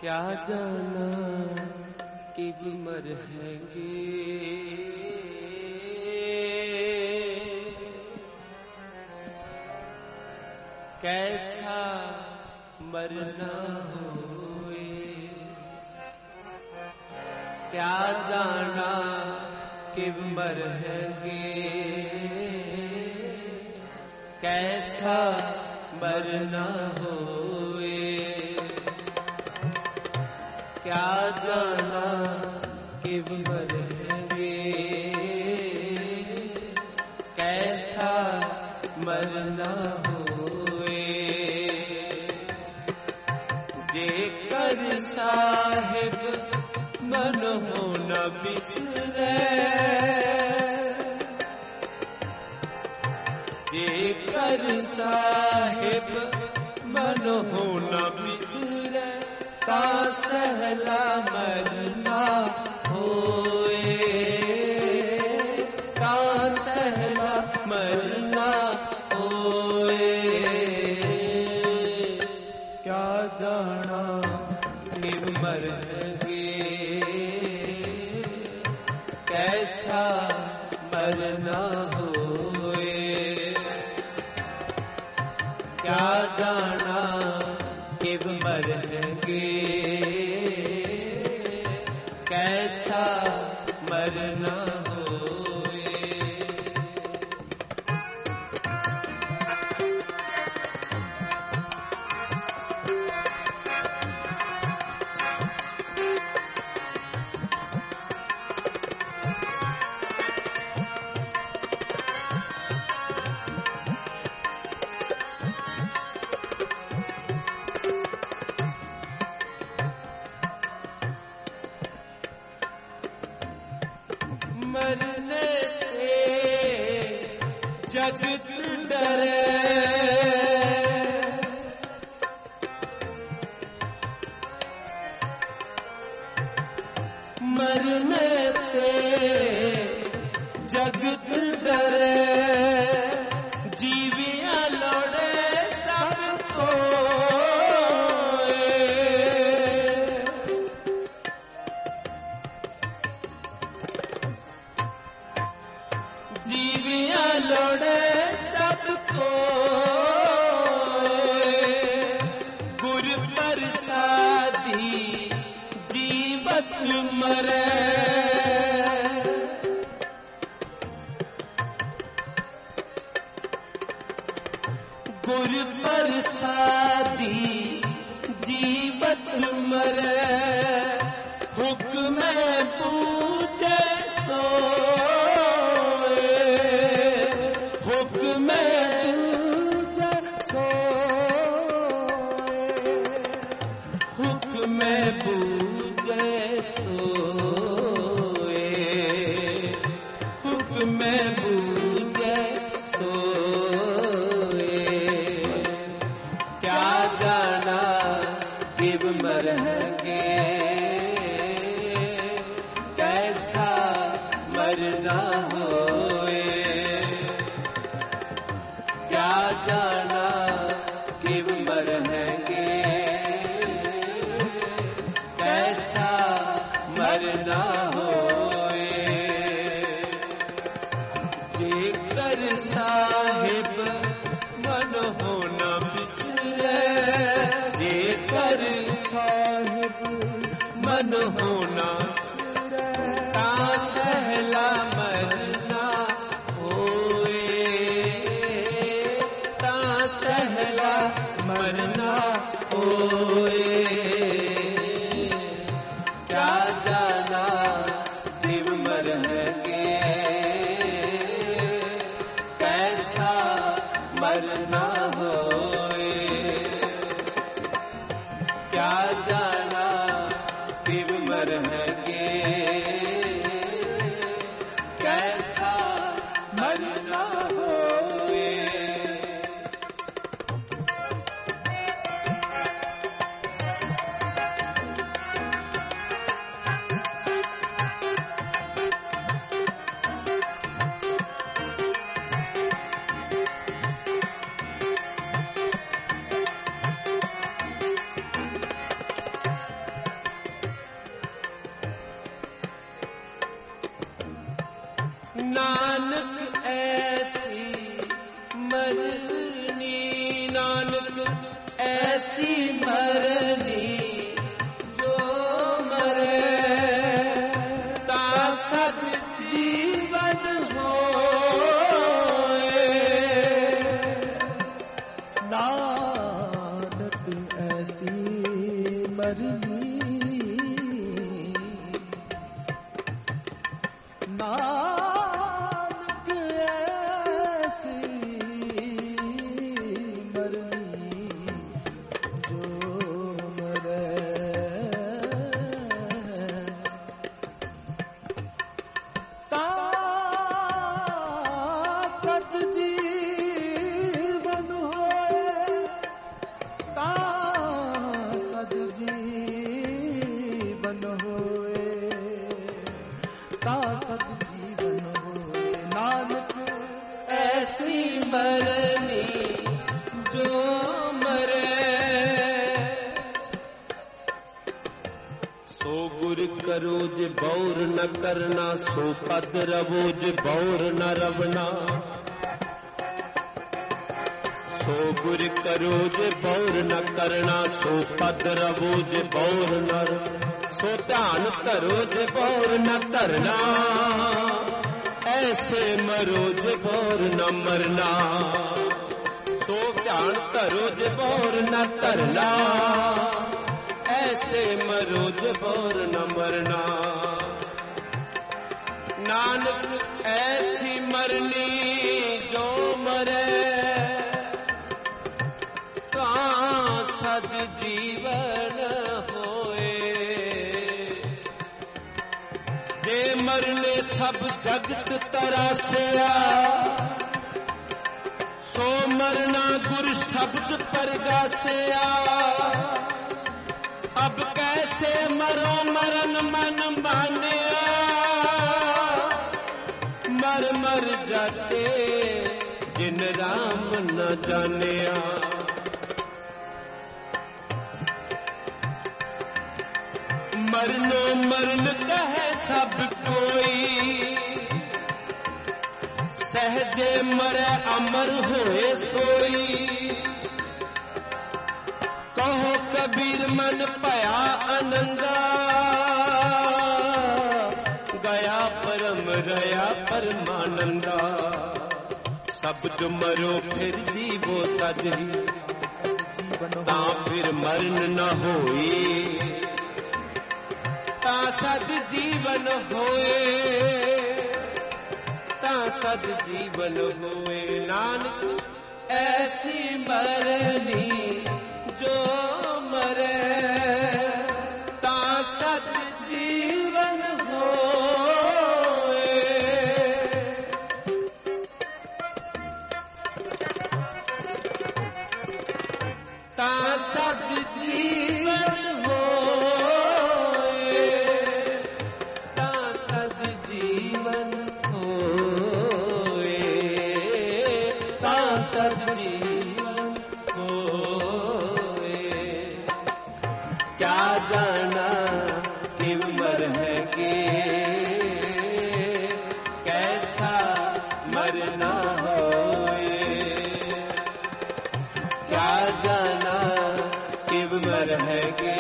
क्या जाना कि मर हैंगे, कैसा मरना होए। क्या जाना कि मर हैंगे, कैसा मरना होए। क्या जाना कि मरेंगे, कैसा मरना होए। जेकर साहिब मन हो न बिसरे, जेकर साहिब मन हो न बिसरे, ता सहला मरना होए, ता सहला मरना होए। क्या जाना कि मरेंगे, कैसा मरना होए। क्या जाना कि मरेंगे, कैसा मरना होए। मरने से जगत डरे, मरने से जगत डरे। जीविया लौड़े सबको, जीविया लौड़े सबको। गुर प्रसादी जीवत मरे, गुर प्रसादी जीवत मरे। हुक्म पूजे सोए, हुक्म पूजे सोए, हुक्म पूजे सोए, हुक्म पूजे सोए। क्या जाना कि मरेंगे, कैसा मरना होए। क्या जाना कि मरेंगे, कैसा मरना होए। जेकर साहिब मन हो न बिसरे, जेकर साहिब मन हो न ता सहला मरना होए, ता सहला मरना होए। क्या जाना कि मरेंगे, कैसा मरना होए। क्या जाना कि मरेंगे, कैसा मरना होए। मरनी नानक ऐसी मरनी जो मरे ता सत जीवन होए ता सत जीवन होए ता सत जीवन होए नानक ऐसी मरनी जो मरे सो गुर करो जे बौर न करना सो पद रवो जे बौर न रवना सो गुर करो जे बौर न करना सो पद रवो जे बौर न सो ध्यान धरो जे बौर न धरना ऐसे मरो जे बौर न मरना सो ध्यान धरो जे बौर न धरना ऐसे मरो जे बौर न मरना नानक ऐसी मरनी जो मरे सद जीवन होए जे मरने सब जगत तरासिया सो मरना गुर शब्द परगासिया अब कैसे मरो मरन मन मानिया मर मर जाते जिन राम न जानिया मरनो मरन कहे सब कोई सहजे मरे अमर होए सोई कहो कबीर मन पया आनंदा गया परम रया परमानंदा सब जो मरो फिर जीवो सजही ता फिर मरण न होई ता सद जीवन होए ता सद जीवन होए नानक ऐसी मरनी जो मरे ता सद जीवन होए ता सद जीवन होए ता सद जीवन होए ता सद जीवन होए क्या जाना किम मरहेंगे कैसा मरना होए क्या जाना किम मरहेंगे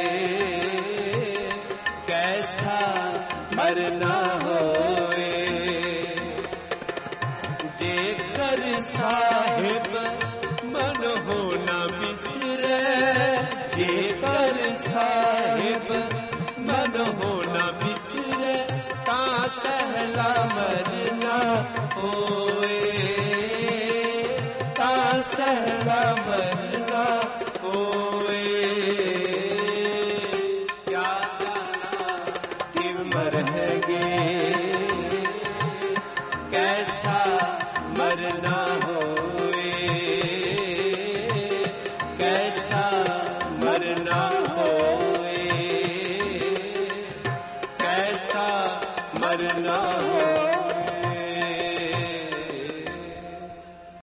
कैसा मरना होए जेकर साहिब मन हो न बिसरे